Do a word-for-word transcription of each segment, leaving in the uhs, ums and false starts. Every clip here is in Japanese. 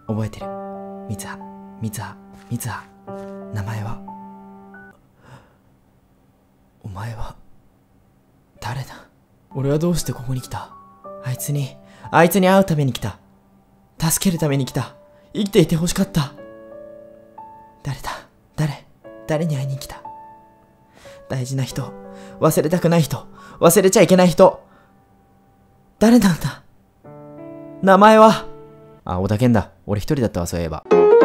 覚えてる。三葉、三葉、三葉。名前は？お前は、誰だ？俺はどうしてここに来た？あいつに、あいつに会うために来た。助けるために来た。生きていて欲しかった。誰だ？誰？誰に会いに来た？大事な人、忘れたくない人、忘れちゃいけない人。誰なんだ？名前は？あ、小田健だ。俺一人だったわ、そういえば。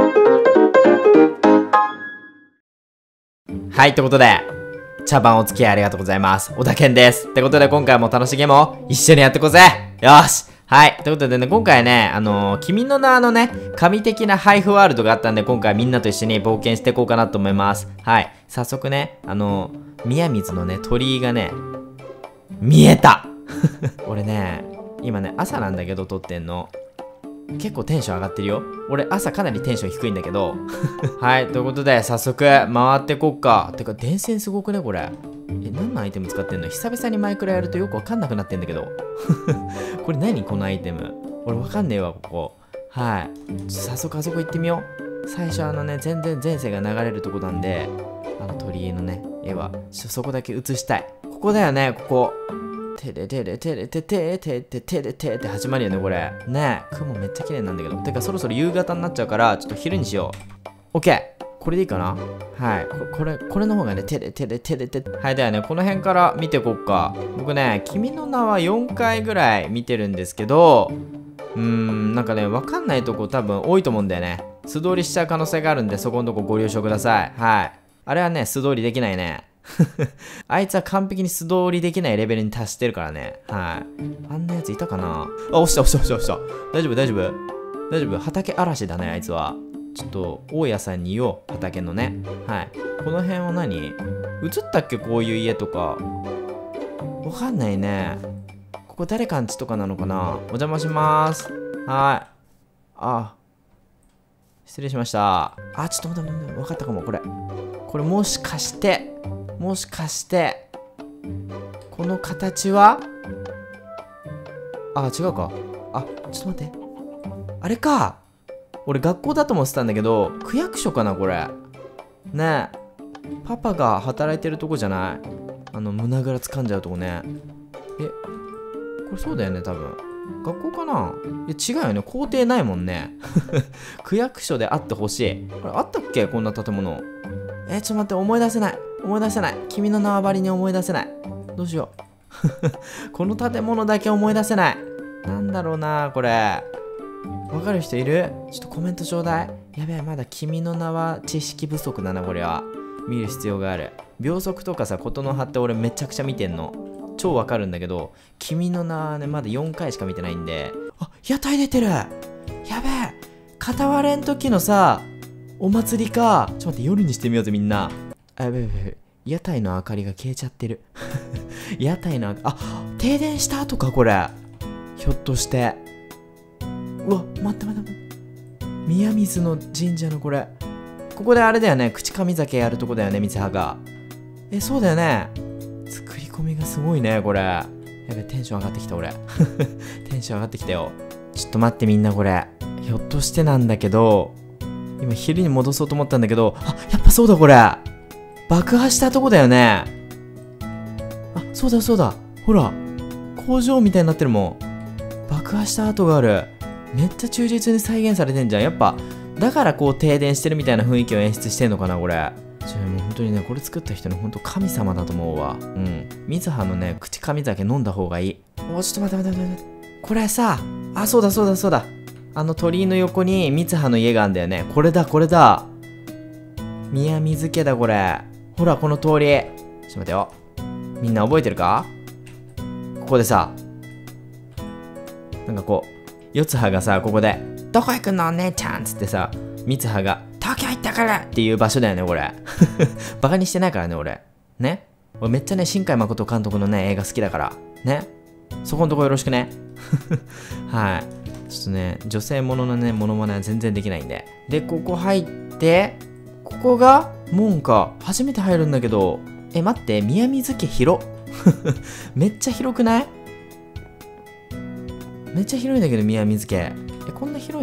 はい、ってことで、茶番お付き合いありがとうございます。小田健です。ってことで今回も楽しいゲームを一緒にやっていこうぜ。よーし。はい。ということでね、今回ね、あのー、君の名のね、神的な配布ワールドがあったんで、今回みんなと一緒に冒険していこうかなと思います。はい。早速ね、あのー、宮水のね、鳥居がね、見えた俺ね、今ね、朝なんだけど撮ってんの。結構テンション上がってるよ。俺朝かなりテンション低いんだけどはい、ということで早速回ってこっか。てか電線すごくねこれ。え、何のアイテム使ってんの？久々にマイクラやるとよくわかんなくなってんだけどこれ何このアイテム。俺わかんねえわここ。はい、早速あそこ行ってみよう。最初あのね、全然前世が流れるとこなんで、あの鳥居のね絵はちょそこだけ映したい。ここだよね、ここ。てれてれてれてててててれてって始まるよねこれね。え雲めっちゃ綺麗なんだけど。てかそろそろ夕方になっちゃうからちょっと昼にしよう。 OK、 これでいいかな。はい、ここれこれの方がねてれてれてれて。はい、だよね、この辺から見てこっか。僕ね、君の名はよんかいぐらい見てるんですけど、うーんなんかねわかんないとこ多分多いと思うんだよね。素通りしちゃう可能性があるんで、そこのとこご了承ください。はい、あれはね素通りできないねあいつは完璧に素通りできないレベルに達してるからね。はい。あんなやついたかなあ、押した押した押した押した。大丈夫大丈夫大丈夫。畑嵐だね、あいつは。ちょっと、大家さんに言おう、畑のね。はい。この辺は何？映ったっけこういう家とか。わかんないね。ここ誰かんちとかなのかな。お邪魔しまーす。はい。あ、失礼しました。あ、ちょっと待って待って、わかったかも、これ。これもしかして、もしかして、この形は？あ、違うか。あ、ちょっと待って。あれか。俺学校だと思ってたんだけど、区役所かな、これ。ねえ。パパが働いてるとこじゃない？あの、胸ぐら掴んじゃうとこね。え、これそうだよね、多分。学校かな？いや、違うよね。校庭ないもんね。区役所であってほしい。これあったっけ？こんな建物。えー、ちょっと待って、思い出せない。思い出せない。君の縄張りに思い出せない。どうしよう。この建物だけ思い出せない。なんだろうな、これ。わかる人いる？ちょっとコメントちょうだい。やべえ、まだ君の名は知識不足だな、これは。見る必要がある。秒速とかさ、ことの葉って俺めちゃくちゃ見てんの。超わかるんだけど、君の名はね、まだよんかいしか見てないんで。あ、屋台出てる。やべえ。片割れん時のさ、お祭りか。ちょっと待って、夜にしてみようぜ、みんな。あ、やべえやべえ。屋台の明かりが消えちゃってる。屋台の明かり、あ、停電した後か、これ。ひょっとして。うわ、待って待って待って。宮水の神社のこれ。ここであれだよね。口上酒やるとこだよね、三葉が。え、そうだよね。作り込みがすごいね、これ。やべ、テンション上がってきた、俺。テンション上がってきたよ。ちょっと待って、みんなこれ。ひょっとしてなんだけど、今昼に戻そうと思ったんだけど、あ、やっぱそうだこれ。爆破したとこだよね。あ、そうだそうだ。ほら、工場みたいになってるもん。爆破した跡がある。めっちゃ忠実に再現されてんじゃん。やっぱ、だからこう停電してるみたいな雰囲気を演出してんのかな、これ。ちょ、もう本当にね、これ作った人の本当神様だと思うわ。うん。水葉のね、口上酒飲んだ方がいい。お、ちょっと待って待って待って。これさ、あ、そうだそうだそうだ。あの鳥居の横に三葉の家があんだよね。これだこれだ。宮水家だこれ。ほらこの通り。ちょっと待ってよ。みんな覚えてるか？ここでさ、なんかこう四葉がさ、ここでどこ行くのお姉ちゃんっつってさ、三葉が東京行ったからっていう場所だよねこれ。バカにしてないからね俺ね。俺めっちゃね、新海誠監督のね映画好きだからね。そこのとこよろしくね。はい、ちょっとね、女性もののね、モノマネは全然できないんで。で、ここ入って、ここが門か。初めて入るんだけど、え、待って、宮水家広。めっちゃ広くない？めっちゃ広いんだけど、宮水家。え、こんな広いの？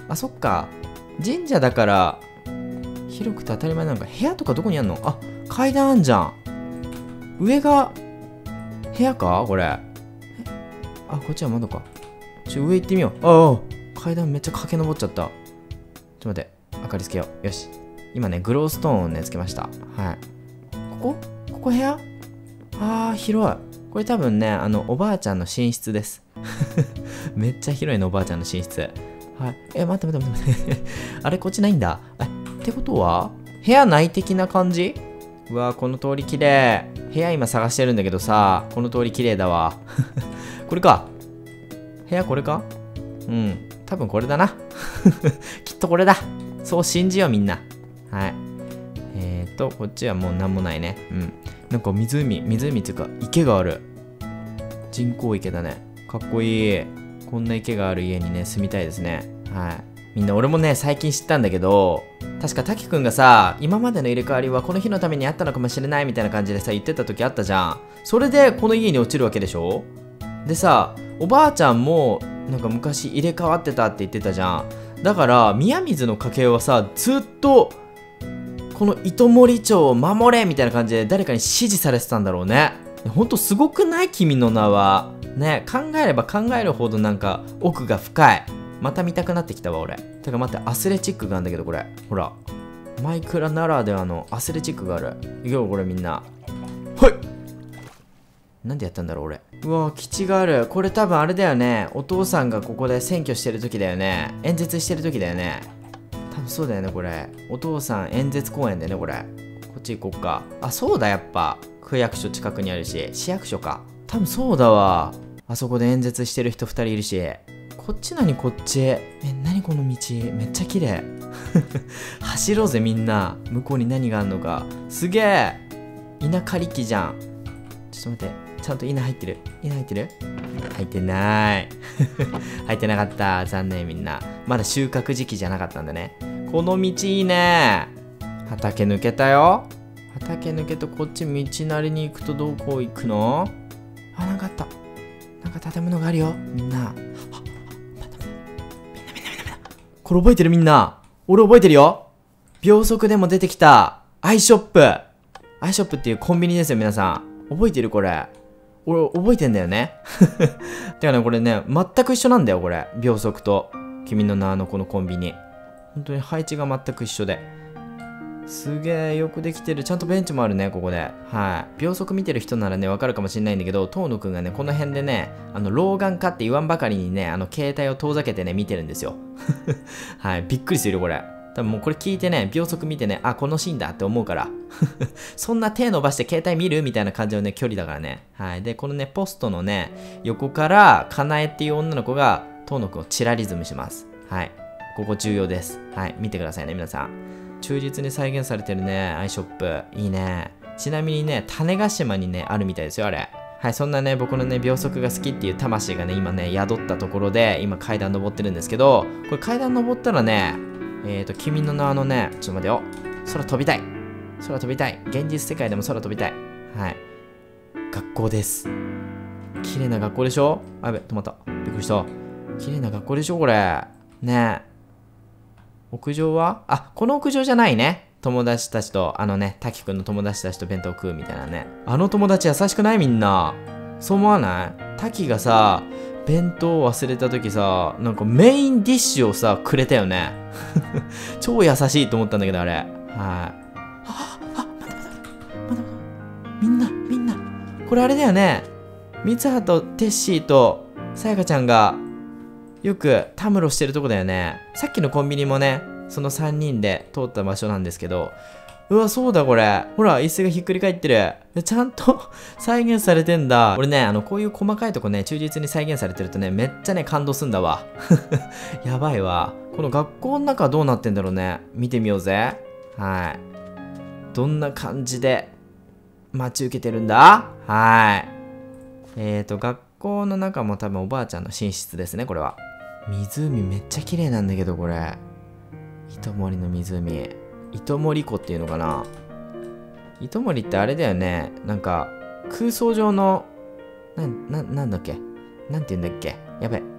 あ、そっか。神社だから、広くて当たり前なのか。部屋とかどこにあんの？あ、階段あんじゃん。上が、部屋かこれ。あ、こっちは窓か。ちょ、上行ってみよう。ああ、階段めっちゃ駆け上っちゃった。ちょっと待って。明かりつけよう。よし。今ね、グローストーンをね、つけました。はい。ここここ部屋？あー、広い。これ多分ね、あの、おばあちゃんの寝室です。めっちゃ広いの、おばあちゃんの寝室。はい。え、待って待って待って待って。あれ、こっちないんだ。え、ってことは部屋内的な感じ？うわー、この通り綺麗。部屋今探してるんだけどさ、この通り綺麗だわ。これか。部屋これか？うん。多分これだな。きっとこれだ。そう信じよう、みんな。はい。えーと、こっちはもうなんもないね。うん。なんか湖、湖っていうか池がある。人工池だね。かっこいい。こんな池がある家にね、住みたいですね。はい。みんな俺もね、最近知ったんだけど、確か滝くんがさ、今までの入れ替わりはこの日のためにあったのかもしれないみたいな感じでさ、言ってた時あったじゃん。それでこの家に落ちるわけでしょ？でさ、おばあちゃんもなんか昔入れ替わってたって言ってたじゃん。だから宮水の家系はさ、ずっとこの糸守町を守れみたいな感じで誰かに指示されてたんだろうね。ほんとすごくない？君の名は。ね、考えれば考えるほどなんか奥が深い。また見たくなってきたわ俺。てか待って、アスレチックがあるんだけどこれ。ほら。マイクラならではのアスレチックがある。いくよこれみんな。はい。なんでやったんだろう俺。うわ、基地がある。これ多分あれだよね。お父さんがここで選挙してる時だよね。演説してる時だよね。多分そうだよねこれ。お父さん演説公演だよねこれ。こっち行こっか。あ、そうだやっぱ。区役所近くにあるし。市役所か。多分そうだわ。あそこで演説してる人ふたりいるし。こっち何こっち。え、何この道。めっちゃ綺麗。走ろうぜみんな。向こうに何があんのか。すげえ。稲刈り機じゃん。ちょっと待って。ちゃんと稲入ってる。稲入ってる？入ってない。入ってなかった。残念みんな。まだ収穫時期じゃなかったんだね。この道いいね。畑抜けたよ。畑抜けてこっち道なりに行くとどこ行くの？あ、なんかあった。なんか建物があるよ。みんな。あ、みんなみんなみんなみんな。これ覚えてるみんな。俺覚えてるよ。秒速でも出てきた。アイショップ。アイショップっていうコンビニですよ皆さん。覚えてるこれ。俺覚えてんだよね。てかねこれね全く一緒なんだよこれ。秒速と君の名のこのコンビニ。本当に配置が全く一緒で。すげえよくできてる。ちゃんとベンチもあるねここで。はい。秒速見てる人ならねわかるかもしれないんだけど、遠野くんがねこの辺でねあの老眼かって言わんばかりにねあの携帯を遠ざけてね見てるんですよ。はい。びっくりするよこれ。多分もうこれ聞いてね秒速見てね、あこのシーンだって思うから。そんな手伸ばして携帯見るみたいな感じのね距離だからね。はい。でこのねポストのね横からかなえっていう女の子が遠野くんをチラリズムします。はい。ここ重要です。はい。見てくださいね皆さん。忠実に再現されてるね、アイショップ。いいね。ちなみにね、種子島にね、あるみたいですよ、あれ。はい、そんなね、僕のね、秒速が好きっていう魂がね、今ね、宿ったところで、今階段登ってるんですけど、これ階段登ったらね、えーと、君の名のね、ちょっと待てよ。空飛びたい。空飛びたい。現実世界でも空飛びたい。はい。学校です。綺麗な学校でしょ？あ、やべ、止まった。びっくりした。綺麗な学校でしょ、これ。ねえ。屋上はあ、この屋上じゃないね。友達たちと、あのね、滝くんの友達たちと弁当食うみたいなね。あの友達優しくないみんな。そう思わない？滝がさ、弁当を忘れた時さ、なんかメインディッシュをさ、くれたよね。超優しいと思ったんだけど、あれ。はい。あ、あ、待って待って待って。待って待って。みんな、みんな。これあれだよね。三葉とテッシーとさやかちゃんが、よくたむろしてるとこだよね。さっきのコンビニもね、そのさんにんで通った場所なんですけど、うわ、そうだこれ。ほら、椅子がひっくり返ってる。ちゃんと再現されてんだ。俺ね、あの、こういう細かいとこね、忠実に再現されてるとね、めっちゃね、感動すんだわ。やばいわ。この学校の中はどうなってんだろうね。見てみようぜ。はい。どんな感じで待ち受けてるんだ？はい。えーと、学校の中も多分おばあちゃんの寝室ですね、これは。湖めっちゃ綺麗なんだけど、これ。糸守の湖。糸守湖っていうのかな。糸守ってあれだよね。なんか、空想上の、な、な、なんだっけなんて言うんだっけやべ、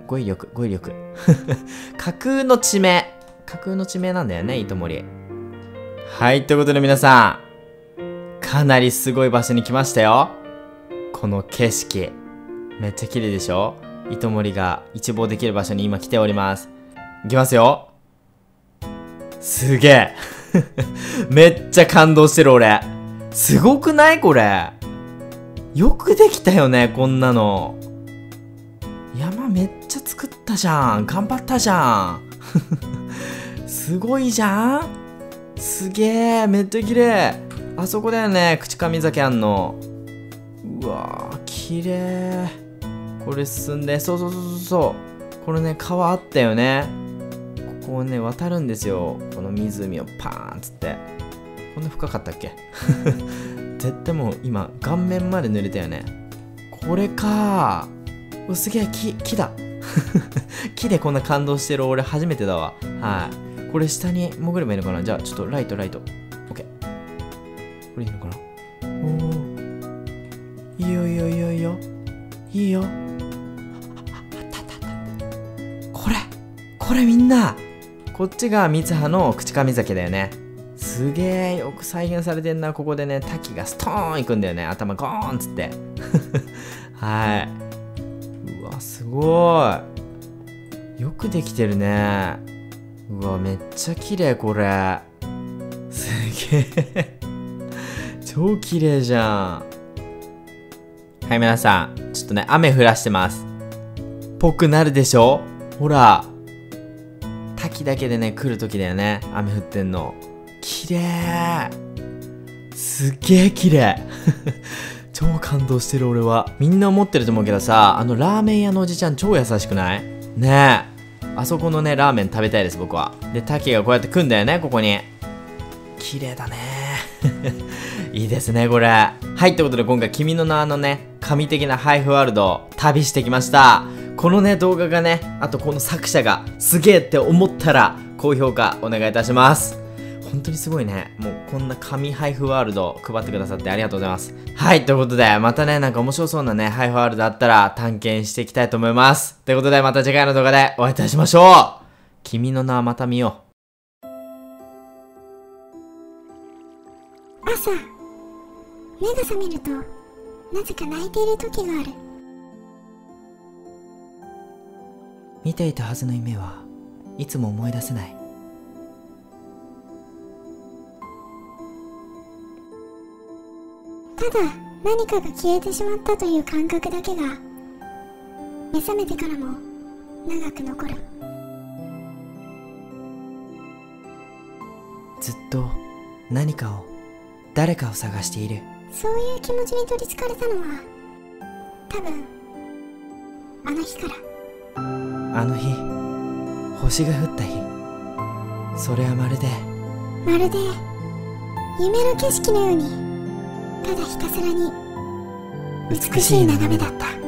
語彙力、語彙力。架空の地名。架空の地名なんだよね、糸森。はい、ということで皆さん、かなりすごい場所に来ましたよ。この景色。めっちゃ綺麗でしょ？糸森が一望できる場所に今来ております。いきますよ。すげえ。めっちゃ感動してる俺。すごくないこれ。よくできたよね、こんなの。山めっちゃ作ったじゃん。頑張ったじゃん。すごいじゃん。すげえ、めっちゃ綺麗。あそこだよね、口上酒あんの。うわー、綺麗。これ進んで、そうそうそうそうそう。これね、川あったよね。ここをね、渡るんですよ。この湖をパーンつって。こんな深かったっけ？絶対もう今、顔面まで濡れたよね。これかー。お、すげえ、木、木だ。木でこんな感動してる俺初めてだわ。はい。これ下に潜ればいいのかな？じゃあ、ちょっとライト、ライト。オッケー。これいいのかな？おー。いいよ、いいよ、いいよ、いいよ。いいよ。これこれみんなこっちが三葉の口上酒だよね。すげえよく再現されてんな。ここでね、滝がストーンいくんだよね。頭ゴーンっつって。はい。うわ、すごい。よくできてるね。うわ、めっちゃ綺麗これ。すげえ。超綺麗じゃん。はい、皆さん。ちょっとね、雨降らしてます。ぽくなるでしょ？ほら。滝だけでね、来る時だよね。雨降ってんの。綺麗。すっげえ綺麗。超感動してる俺は。みんな思ってると思うけどさ、あのラーメン屋のおじちゃん超優しくない？ねえ。あそこのね、ラーメン食べたいです、僕は。で、滝がこうやって来んだよね、ここに。綺麗だね。いいですね、これ。はい、ということで今回、君の名のね、神的なハイフワールドを旅してきました。このね、動画がね、あとこの作者がすげえって思ったら、高評価お願いいたします。本当にすごいね。もうこんな神ハイフワールド配ってくださってありがとうございます。はい、ということで、またね、なんか面白そうなね、ハイフワールドあったら探検していきたいと思います。ということで、また次回の動画でお会いいたしましょう。君の名はまた見よう。 朝、目が覚めると、なぜか泣いている時がある。 見ていたはずの夢はいつも思い出せない。 ただ何かが消えてしまったという感覚だけが目覚めてからも長く残る。 ずっと何かを誰かを探している。 そういう気持ちに取りつかれたのは多分あの日から。 あの日、星が降った日。それはまるでまるで夢の景色のように、ただひたすらに美しい眺めだった。